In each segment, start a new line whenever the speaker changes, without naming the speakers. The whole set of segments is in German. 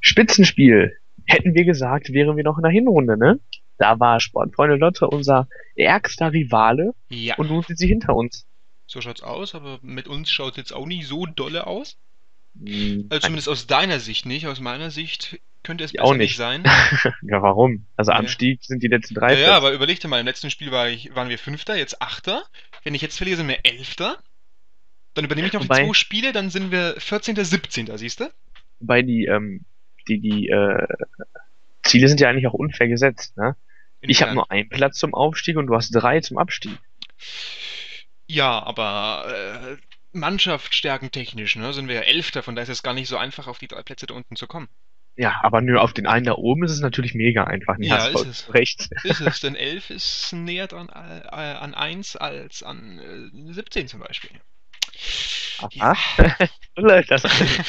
Spitzenspiel. Hätten wir gesagt, wären wir noch in der Hinrunde, ne? Da war Sportfreunde Lotte unser ärgster Rivale
Ja,
und nun sind sie hinter uns.
so schaut's aus, aber mit uns schaut's jetzt auch nicht so dolle aus. Also zumindest
Eigentlich
aus deiner Sicht nicht. Aus meiner Sicht könnte es
auch
besser nicht
nicht.
sein.
Ja, warum? Also am
Nee.
Stieg sind die letzten
Ja,
drei
ja,
Plätze.
aber überleg dir mal, im letzten Spiel waren wir Fünfter, jetzt Achter. Wenn ich jetzt verliere, sind wir Elfter. Dann übernehme ich noch die zwei
Wobei,
Spiele, dann sind wir 14., 17., siehst du?
wobei die Ziele sind ja eigentlich auch unfair gesetzt, ne? Ich habe
Inwiefern?
nur einen Platz zum Aufstieg und du hast drei zum Abstieg.
Ja, aber Mannschaftsstärkentechnisch, ne, sind wir ja Elfter, von daher ist es gar nicht so einfach, auf die drei Plätze da unten zu kommen.
Ja, aber nur auf den einen da oben ist es natürlich mega einfach. Nee,
Ja,
hast
ist
voll
es.
recht.
Ist es, denn 11 ist näher dran an 1 als an 17 zum Beispiel. Ja.
Aha. So läuft das alles.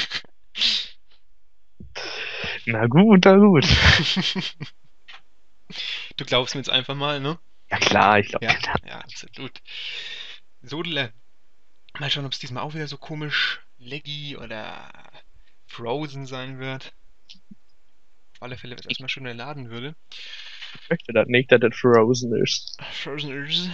Na gut, na gut.
Du glaubst mir jetzt einfach mal, ne?
Ja klar, ich glaube
Ja,
klar.
ja, absolut. Sodele. Mal schauen, ob es diesmal auch wieder so komisch laggy oder frozen sein wird. Auf alle Fälle, wenn es
Ich
erstmal schön laden würde.
möchte das nicht, dass das Frozen ist.
Frozen ist.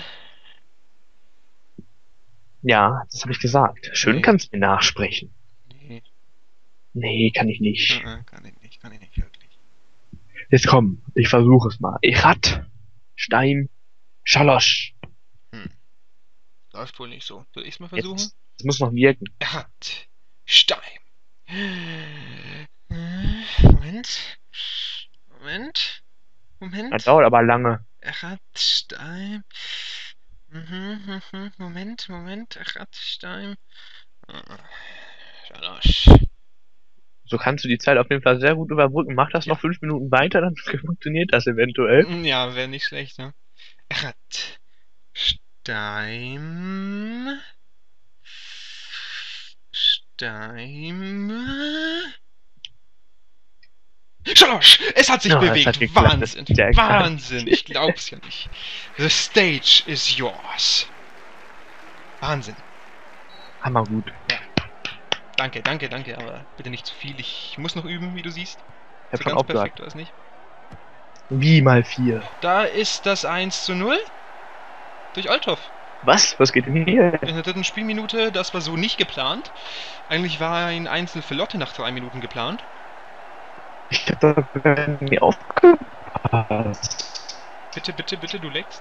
Ja, das habe ich gesagt. Schön
Nee,
kannst du mir nachsprechen.
nee.
Nee, kann ich nicht.
Kann ich nicht wirklich.
Jetzt komm, ich versuche es mal. Echat, Stein, Schalosch.
Hm. Läuft wohl nicht so. Soll ich es mal versuchen?
Jetzt muss noch wirken.
Er hat Stein. Moment. Moment.
Das
Moment.
dauert aber lange.
Er hat Stein. Moment. Er hat Stein. Schalosch.
So kannst du die Zeit auf jeden Fall sehr gut überbrücken. Mach das
Ja.
noch 5 Minuten weiter, dann funktioniert das eventuell.
Ja, wäre nicht schlecht, ne? Er hat Stein. Stein. Schalosch! Es hat sich
Ja, es hat
bewegt!
geklappt. Das
Wahnsinn!
ist ja klar.
Wahnsinn! Ich glaub's ja nicht. The stage is yours. Wahnsinn.
Hammer gut.
Ja. Danke, aber bitte nicht zu viel. Ich muss noch üben, wie du siehst.
Ich hab
So
schon
ganz
aufgehört.
perfekt war es nicht.
Wie mal 4.
Da ist das 1:0 durch Althoff.
Was? Was geht denn hier?
In der dritten Spielminute, das war so nicht geplant. Eigentlich war ein Einzel für Lotte nach 3 Minuten geplant.
Ich hab doch gar nicht aufgepasst.
Bitte, du leckst.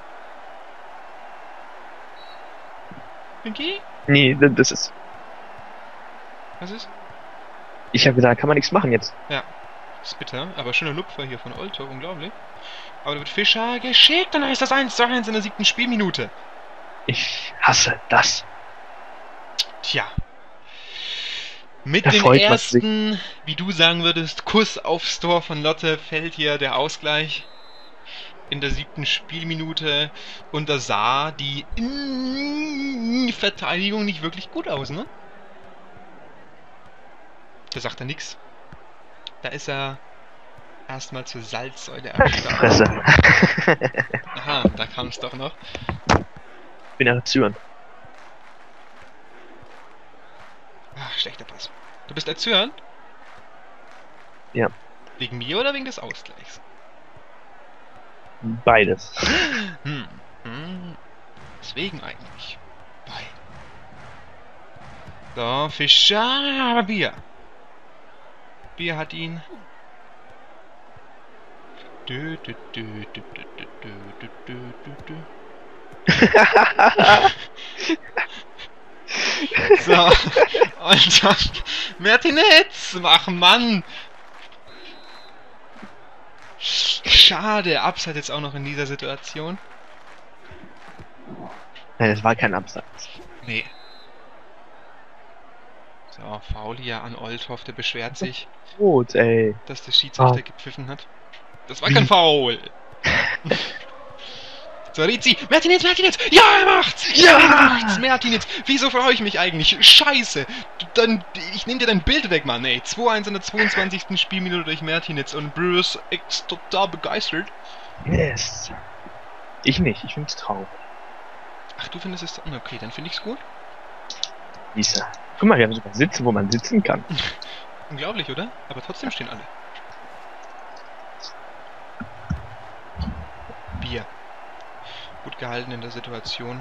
Pinky?
Nee, das ist.
Was ist?
Ich habe gesagt, kann man nichts machen jetzt.
Ja, ist bitter, aber schöner Lupfer hier von Olto, unglaublich. Aber da wird Fischer geschickt, dann heißt das 1:1 in der 7. Spielminute.
Ich hasse das.
Tja. Mit
Da
dem
freut man sich.
ersten, wie du sagen würdest, Kuss aufs Tor von Lotte fällt hier der Ausgleich in der 7. Spielminute. Und da sah die Verteidigung nicht wirklich gut aus, ne? Da sagt er nix. Da ist er erstmal zur Salzsäule erstarrt.
Fresse.
Aha, da kam es doch noch.
Bin erzürnt.
Ach, schlechter Pass. Du bist erzürnt?
Ja,
Wegen mir oder wegen des Ausgleichs?
beides.
Deswegen eigentlich. Bei. So, Fischer, Bier. Bier hat ihn. Dü, dü, dü, dü, dü, dü, dü, dü, dü, dü. So, und dann Martinez, mach Mann. Schade, Abseits jetzt auch noch in dieser Situation.
Nein, es war kein Abseits.
Nee. So, Foul hier an Olthoff, der beschwert sich,
Rot, ey.
dass der Schiedsrichter gepfiffen hat. Das war kein Foul. So, Rizzi, Martinez, ja, er macht's!
Ja!
Er macht's, Martinez! Wieso freue ich mich eigentlich? Scheiße! Ich nehme dir dein Bild weg, Mann, ey. 2:1 in der 22. Spielminute durch Martinez und Bruce ist total begeistert.
Yes. Ich nicht, ich find's traurig.
Ach, du findest es... Okay, dann finde ich's gut.
Lisa. Guck mal, wir haben sogar Sitze, wo man sitzen kann.
Unglaublich, oder? Aber trotzdem stehen alle. Bier. Gut gehalten in der Situation.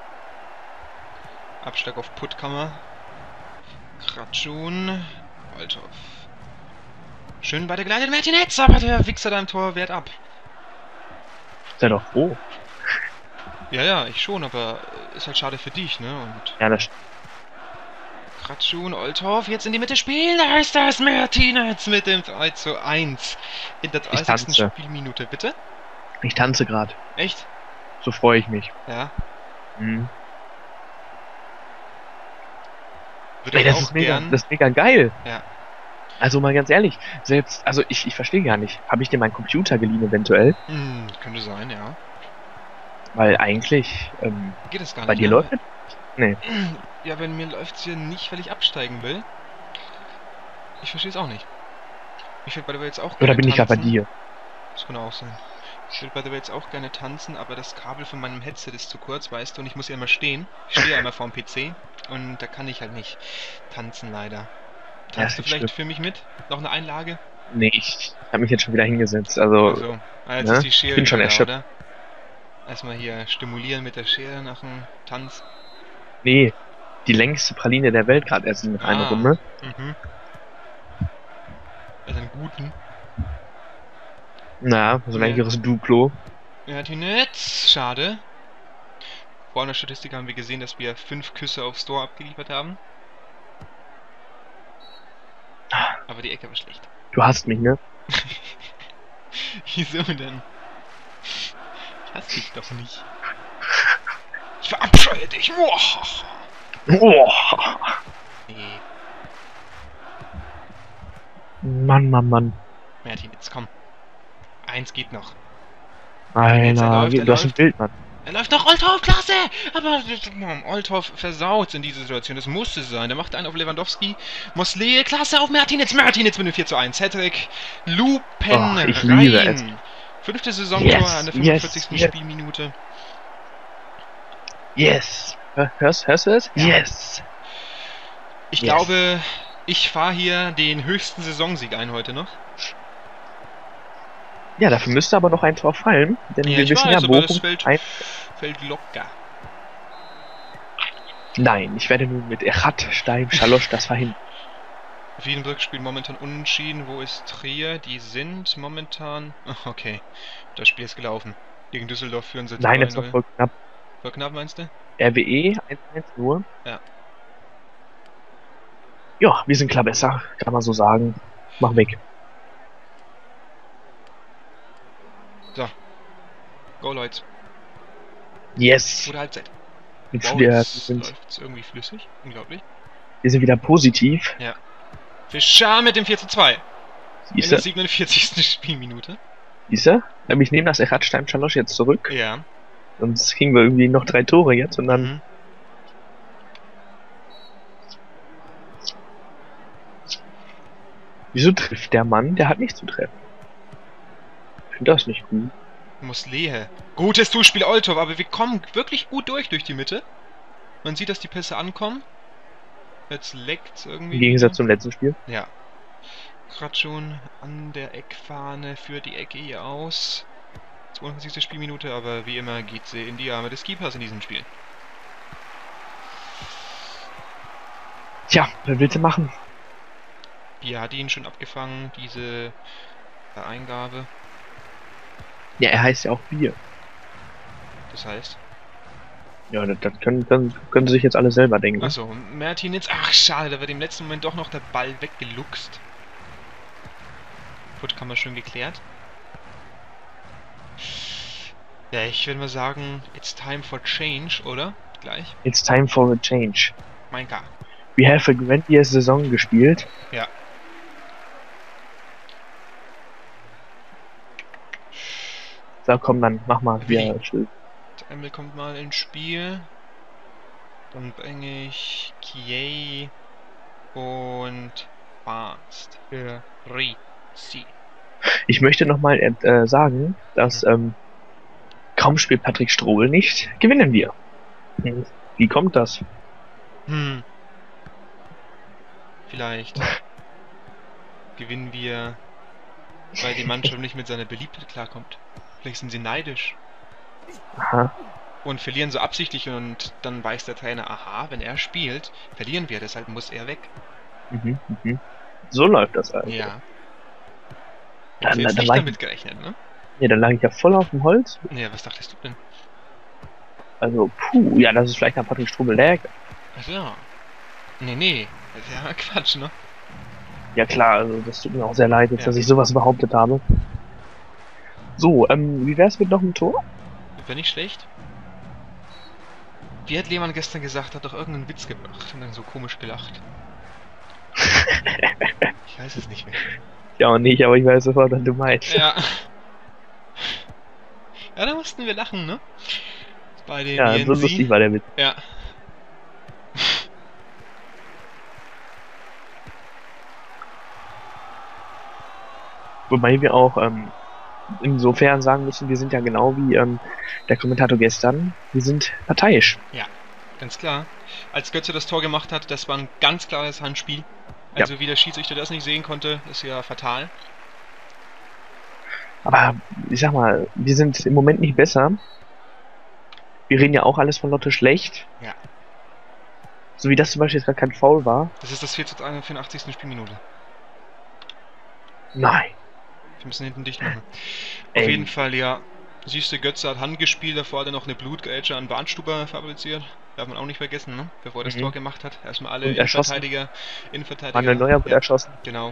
Abschlag auf Puttkammer. Kratschun. Althoff. Schön weitergeleitet, Martinez, aber der Wichser da im Tor wehrt ab.
Sei doch froh.
Ja, ja, ich schon, aber ist halt schade für dich, ne? Und
Ja, das
Kratschun, Althoff, jetzt in die Mitte spielen, da ist das Martinez mit dem 3:1 in der
Ich
30.
tanze.
Spielminute, bitte?
Ich tanze gerade.
Echt?
So freue ich mich.
Ja.
Mhm.
Würde
Ey,
ich auch gern.
das ist mega geil.
Ja.
Also mal ganz ehrlich, selbst, also ich verstehe gar nicht. Habe ich dir meinen Computer geliehen eventuell?
Könnte sein, ja.
Weil eigentlich,
Geht es gar
bei
nicht,
dir
ne?
läuft es? Nee.
Ja, bei mir läuft's hier nicht, weil ich absteigen will. Ich verstehe es auch nicht. Ich würde bei der jetzt auch
Oder
gerne
bin ich gerade bei
tanzen.
dir?
Das kann auch sein. Ich würde bei der jetzt auch gerne tanzen, aber das Kabel von meinem Headset ist zu kurz, weißt du, und ich muss ja immer stehen. Ich stehe ja immer vorm PC und da kann ich halt nicht tanzen, leider.
Ja,
Tanzt
ist
du
nicht
vielleicht
schlimm.
für mich mit? Noch eine Einlage?
Nee, ich habe mich jetzt schon wieder hingesetzt. Also,
Also, jetzt ist
ne?
die
Ich
Schere
bin schon
wieder da,
erschöpft.
oder? Erstmal hier stimulieren mit der Schere nach dem Tanz.
Nee, die längste Praline der Welt gerade essen nach einer
Ah,
Runde.
Also einen guten.
Na, so ein
Ja.
längeres Duplo.
Martinez, schade. Vor einer Statistik haben wir gesehen, dass wir 5 Küsse aufs Tor abgeliefert haben. Aber die Ecke war schlecht.
Du hasst mich, ne?
Wieso denn? Ich hasse dich doch nicht. Ich verabscheue dich.
Oh.
Nee,
Mann, Mann, Mann.
Martinez, komm. Eins geht noch.
Alter,
er
du hast ein
läuft.
Bild, Mann.
Er läuft noch Althoff, klasse! Aber Althoff versaut in dieser Situation. Das musste sein. Der macht einen auf Lewandowski. Mosley, klasse auf Martinez. Martinez mit dem 4:1. Hattrick. Lupen
Oh, ich liebe es.
rein. 5. Saisontor an der 45.
Yes.
Spielminute.
Yes. Hörst du es?
Ja.
Yes.
Ich
Yes.
glaube, ich fahre hier den höchsten Saisonsieg ein heute noch.
Ja, dafür müsste aber noch ein Tor fallen, denn
Ja,
wir
ich
wissen
weiß,
ja,
aber das
Bochum
fällt locker.
Nein, ich werde nun mit Echat, Stein, Schalosch das verhindern.
Wiedenbrück spielt momentan unentschieden. Wo ist Trier? Die sind momentan... Ach, okay, das Spiel ist gelaufen. Gegen Düsseldorf führen sie
Nein, jetzt noch
2:0.
voll knapp.
Voll knapp, meinst du?
RWE 1:1 nur.
Ja.
Ja, wir sind klar besser, kann man so sagen. Mach weg.
So. Go, Leute.
Yes.
Gute Halbzeit.
Jetzt
Wow,
wieder,
jetzt läuft's irgendwie flüssig. Unglaublich.
wir sind wieder positiv.
Fischer mit dem 4:2. In der
Siehste?
47. Spielminute.
Siehste? Ich nehme das Echat, Stein, Schalosch jetzt zurück.
Ja.
Sonst kriegen wir irgendwie noch 3 Tore jetzt und dann...
Mhm.
Wieso trifft der Mann? Der hat nicht zu treffen. Ich finde das nicht gut.
Muslehe. Gutes Zuspiel, Oltov, aber wir kommen wirklich gut durch die Mitte. Man sieht, dass die Pässe ankommen. Jetzt leckt's irgendwie.
Im Gegensatz zum letzten Spiel.
Ja. Kratschun an der Eckfahne führt die Ecke hier aus. 22. Spielminute, aber wie immer geht sie in die Arme des Keepers in diesem Spiel.
Tja, was willst du machen?
Bier hat ihn schon abgefangen, diese Eingabe.
Ja, er heißt ja auch Bier.
Das heißt.
Ja, das können sie sich jetzt alle selber denken.
Achso, Martinez. Ach, schade, da wird im letzten Moment doch noch der Ball weggeluchst. Puttkammer schön geklärt. Ja, ich würde mal sagen, it's time for change, oder? Gleich.
It's time for a change.
Mein K.
We have a grandiose Saison gespielt.
Ja.
So, komm, dann mach mal wieder.
Emil kommt mal ins Spiel. Dann bringe ich Kiei und Fast für Rizzi.
Ich möchte nochmal sagen, dass kaum spielt Patrick Strobel nicht, gewinnen wir. Wie kommt das?
Vielleicht. gewinnen wir, weil die Mannschaft nicht mit seiner Beliebtheit klarkommt. Vielleicht sind sie neidisch
Aha.
und verlieren so absichtlich und dann weiß der Trainer, aha, wenn er spielt, verlieren wir, deshalb muss er weg.
Mhm, mhm. So läuft das also.
Ja.
Dann,
Hast du jetzt
dann,
nicht
lag,
damit gerechnet, ne?
ja, dann lag ich ja voll auf dem Holz.
Ja, was dachtest du denn?
Also, puh, ja, das ist vielleicht nach Patrick Strobel lag.
Ach ja. Nee, das ist ja Quatsch, ne?
Ja klar, also das tut mir auch sehr leid, jetzt,
Ja.
dass ich sowas behauptet habe. So, wie wär's mit noch einem Tor?
Wäre nicht schlecht. Wie hat Lehmann gestern gesagt, hat doch irgendeinen Witz gebracht und dann so komisch gelacht. Ich weiß es nicht mehr.
Ja, auch nicht, aber ich weiß sofort, was du meinst.
Ja. Ja, da mussten wir lachen, ne? Bei dem
Ja, so
Jensi.
lustig war der Witz.
Ja.
Wobei wir auch insofern sagen müssen, wir sind ja genau wie der Kommentator gestern, wir sind parteiisch.
Ganz klar. Als Götze das Tor gemacht hat, das war ein ganz klares Handspiel. Also wie der Schiedsrichter das nicht sehen konnte, ist ja fatal.
Aber ich sag mal, wir sind im Moment nicht besser. Wir reden ja auch alles von Lotte schlecht.
Ja.
So wie das zum Beispiel jetzt gerade kein Foul war.
Das ist das 4:84. Spielminute.
Nein.
Wir müssen hinten dicht machen. Auf
Ey.
jeden Fall, ja. Siehst du, Götze hat Hand gespielt, davor hat er noch eine Blutgrätsche an Barnstuber fabriziert. Darf man auch nicht vergessen, ne? Bevor er das Tor gemacht hat. Erstmal alle
Und erschossen.
Innenverteidiger.
Manuel Neuer wurde erschossen.
Genau.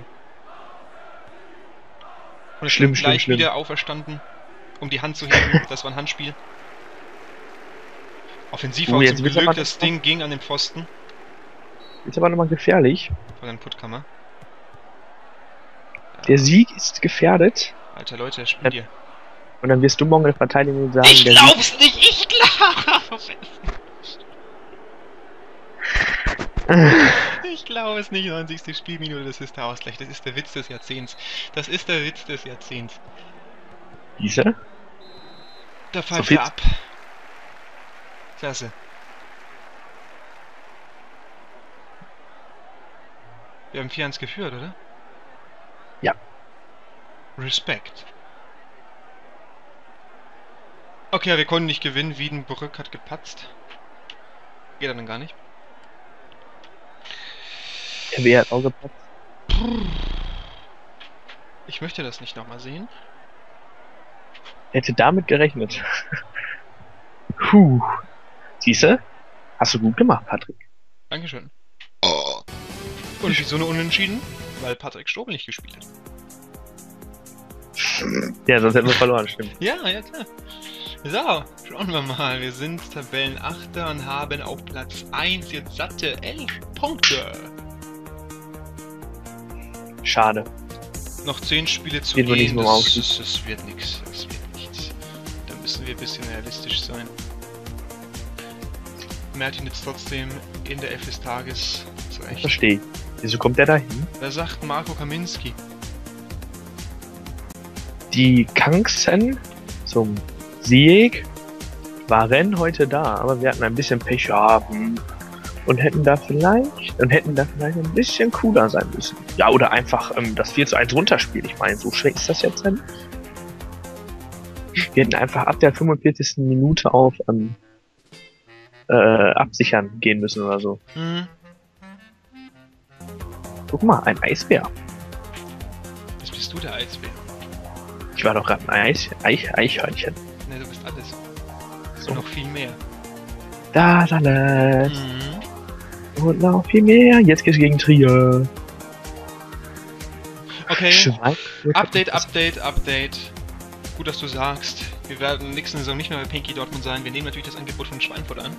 Und
Schlimm,
ist
schlimm,
gleich
schlimm.
wieder auferstanden, um die Hand zu heben. Das war ein Handspiel. Offensiv auch
jetzt
zum
wird's
Glück,
aber-
das Ding ging an den Pfosten
Ist aber nochmal gefährlich.
von der Puttkammer.
Der Sieg ist gefährdet.
Alter Leute, spielt ihr.
Und dann wirst du morgen in der Verteidigung sagen,
Ich
der Sieg
glaub's nicht, ich glaub's. Ich glaube es nicht, 90. Spielminute, das ist der Ausgleich. Das ist der Witz des Jahrzehnts. Das ist der Witz des Jahrzehnts.
Diese?
Da pfeift
viel-
er ab. Klasse. Wir haben 4-1 geführt, oder?
Ja.
Respekt. Okay, wir konnten nicht gewinnen. Wiedenbrück hat gepatzt. Geht dann gar nicht.
Der WR hat auch gepackt.
Ich möchte das nicht nochmal sehen.
Hätte damit gerechnet. Puh. Siehste? Hast du gut gemacht, Patrick.
Dankeschön. Und wieso eine Unentschieden? Weil Patrick Strobel nicht gespielt hat.
Ja, sonst hätten wir verloren, stimmt.
Ja, ja klar. So, schauen wir mal. Wir sind Tabellenachter und haben auf Platz 1 jetzt satte 11 Punkte.
Schade.
Noch 10 Spiele zu
Wird wohl nicht
gehen.
mehr
Das
aufschließen.
wird nichts. Das wird nichts. Da müssen wir ein bisschen realistisch sein. Mertin jetzt trotzdem in der Elf des Tages zurecht.
Verstehe. Wieso kommt der da hin?
Da sagt Marco Kaminski.
Die Chancen zum Sieg waren heute da, aber wir hatten ein bisschen Pech und hätten da vielleicht ein bisschen cooler sein müssen. Ja, oder einfach das 4:1 runterspielen. Ich meine, so schwer ist das jetzt denn? Wir hätten einfach ab der 45. Minute auf absichern gehen müssen oder so.
Mhm.
Guck mal, ein Eisbär.
Jetzt bist du der Eisbär.
Ich war doch gerade ein Eichhörnchen.
Ne, du bist alles.
So.
Und noch viel mehr.
Das alles.
Mhm.
Und noch viel mehr. Jetzt geht's gegen Trier.
Okay.
Schwein.
Update. Gut, dass du sagst. Wir werden nächste Saison nicht mehr bei Pinky Dortmund sein. Wir nehmen natürlich das Angebot von Schweinfurt an.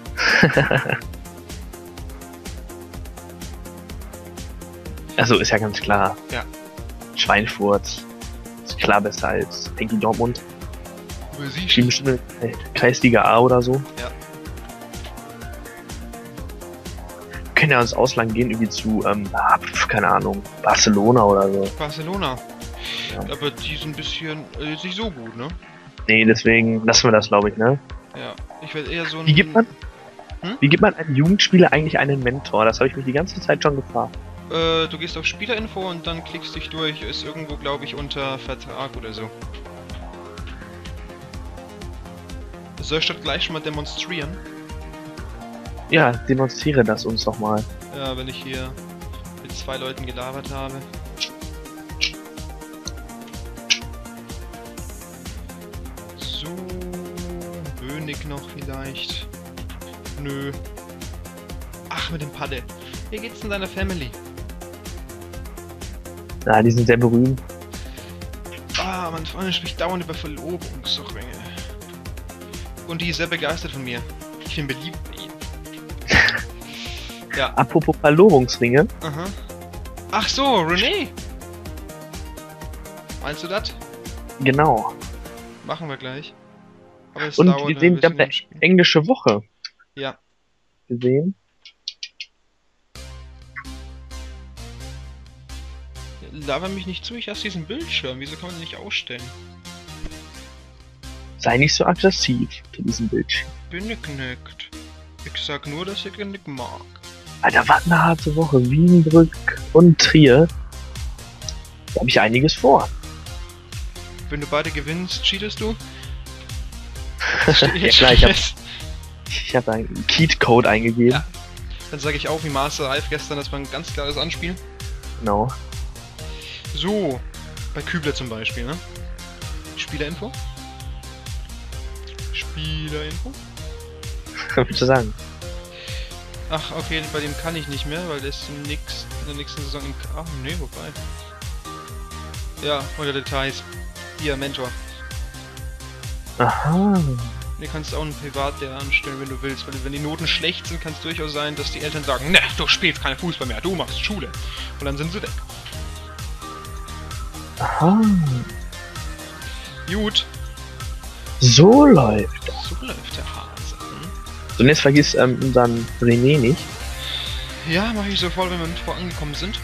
Also ist ja ganz klar.
Ja.
Schweinfurt ist klar besser als Pinky Dortmund. Spielen bestimmt in Kreisliga A oder so.
Ja.
Können ja ins Ausland gehen, irgendwie zu, keine Ahnung, Barcelona oder so.
Barcelona.
Ja.
Aber die sind ein bisschen nicht so gut, ne?
Nee, deswegen lassen wir das, glaube ich, ne?
Ja. Ich werde eher so ein...
Wie gibt man,
Hm?
wie gibt man einem Jugendspieler eigentlich einen Mentor? Das habe ich mich die ganze Zeit schon gefragt.
Du gehst auf Spielerinfo und dann klickst dich durch. Ist irgendwo, glaube ich, unter Vertrag oder so. Soll ich das gleich schon mal demonstrieren?
Ja, demonstriere das uns doch mal.
Ja, wenn ich hier mit 2 Leuten gelabert habe. So, Bönig noch vielleicht. Nö. Ach, mit dem Padde. Wie geht's denn deiner Family?
Ja, die sind sehr berühmt.
Ah, meine Freundin spricht dauernd über Verlobungsringe. Und die ist sehr begeistert von mir. Ich bin beliebt bei ihr. Ja.
Apropos Verlobungsringe.
Aha. Ach so, René! Meinst du das?
Genau.
Machen wir gleich. Aber es
Und
dauert
wir
ein
sehen,
bisschen
wir
im Spiel.
englische Woche
Ja.
gesehen.
Laber mich nicht zu, ich hasse diesen Bildschirm. Wieso kann man den nicht ausstellen?
Sei nicht so aggressiv zu diesem Bildschirm.
Bin ich nicht. Ich sag nur, dass ich ihn nicht mag.
Alter, was eine harte Woche. Wiedenbrück und Trier. Da habe ich einiges vor.
Wenn du beide gewinnst, cheatest du?
Ja klar, ich hab einen Cheat-Code eingegeben.
Ja. Dann sage ich auch wie Master Live gestern, das war ein ganz klares Anspiel.
Genau.
So, bei Kübler zum Beispiel, ne? Spielerinfo? Spielerinfo?
Was willst du sagen?
Ach, okay, bei dem kann ich nicht mehr, weil der ist in der nächsten Saison im Ach, nee, wobei. Ja, unter Details. Hier, Mentor.
Aha.
Du kannst auch einen Privatlehrer anstellen, wenn du willst, weil wenn die Noten schlecht sind, kann es durchaus sein, dass die Eltern sagen, ne, du spielst keinen Fußball mehr, du machst Schule. Und dann sind sie weg.
Aha.
Gut,
So läuft das.
so läuft der Hase.
So, und jetzt vergiss unseren René nicht.
Ja, mache ich sofort, wenn wir mit vorangekommen sind.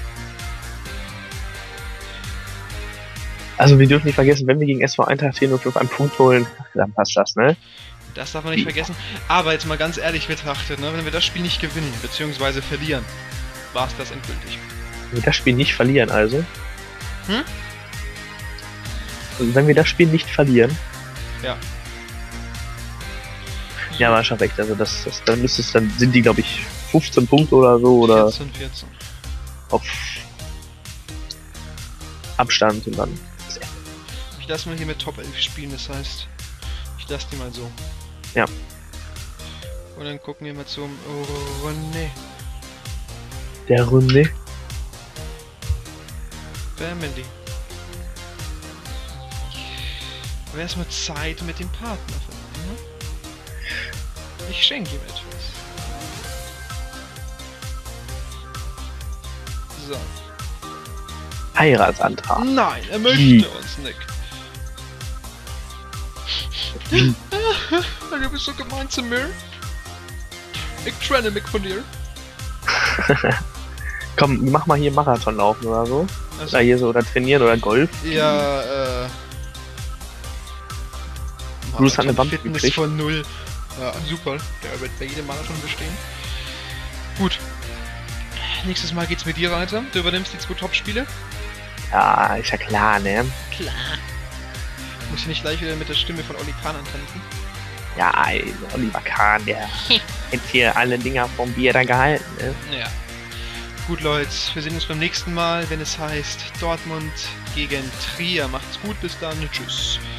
Also wir dürfen nicht vergessen, wenn wir gegen SV Eintracht 405 einen Punkt holen, dann passt das, ne?
Das darf man nicht vergessen. Aber jetzt mal ganz ehrlich betrachtet, ne, wenn wir das Spiel nicht gewinnen, beziehungsweise verlieren, war es das endgültig.
Wenn wir das Spiel nicht verlieren, also.
Hm?
Also wenn wir das Spiel nicht verlieren.
Ja.
Ja, war schon recht. Also dann müsste es, dann sind die, glaube ich, 15 Punkte oder so oder
14.
auf Abstand und dann.
Ich lasse mal hier mit Top 11 spielen, das heißt, ich lasse die mal so.
Ja.
Und dann gucken wir mal zum René.
Der René.
Family. Aber erstmal Zeit mit dem Partner verbringen, ne? Ich schenke ihm etwas. So.
Heiratsantrag.
Nein, er möchte
Wie?
uns nicht. Du bist so gemein zu mir. Ich trenne mich von dir.
Komm, mach mal hier Marathon laufen oder so.
Also,
Oder hier so, oder trainieren oder Golf.
ja,
Bruce hat eine
Marathon
Wampe
Fitness
gekriegt.
von 0. Ja, super. Der wird bei jedem Marathon bestehen. Gut. Nächstes Mal geht's mit dir weiter. Du übernimmst die 2 Top-Spiele.
Ja, ist ja klar, ne?
Klar. Muss ich nicht gleich wieder mit der Stimme von Oli Kahn antanzen?
Ja, Oliver Kahn, der hätte hier alle Dinger vom Bier da gehalten, ne?
Ja. Gut, Leute, wir sehen uns beim nächsten Mal, wenn es heißt Dortmund gegen Trier. Macht's gut, bis dann, tschüss.